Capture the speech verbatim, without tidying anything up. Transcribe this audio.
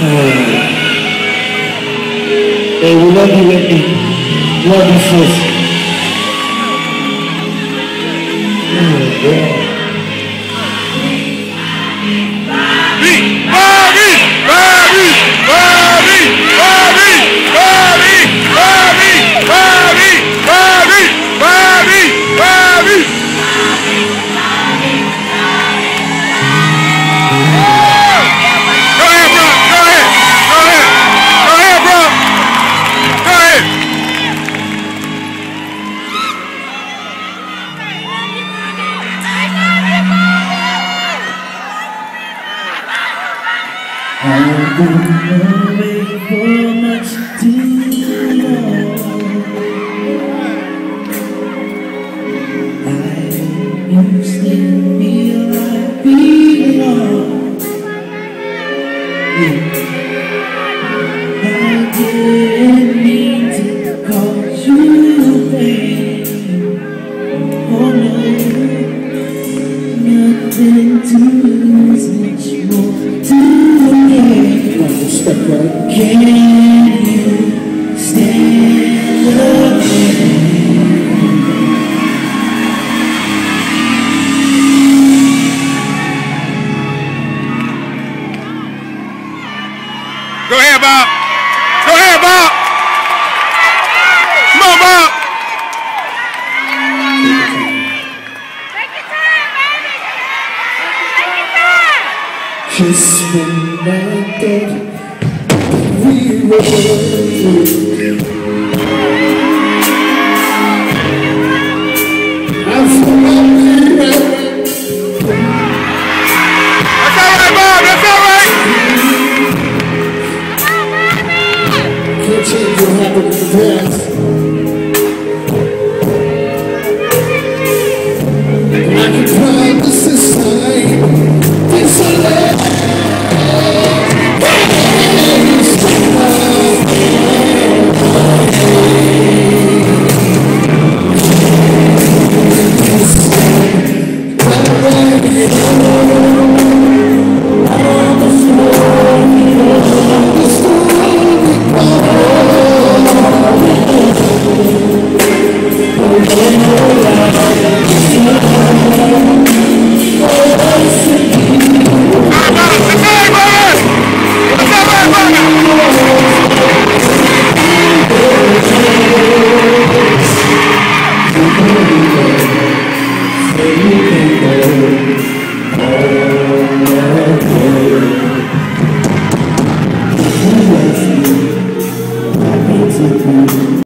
Hey, we love you, Whitney. Love you, sis. Oh, yeah. I've been away for much too long. I used to feel like belong. Yeah. I didn't mean to cause you pain. Oh no, nothing to lose, much more to Respect, right? Can you stand up? Go ahead, Bob. Go ahead, Bob. Come on, Bob. Take your time, baby. Take your time. Just when I thought we were through, I forgot we were. That's all right, Bob. That's all right. Can't change what happened in the past. I can promise this time, this will last.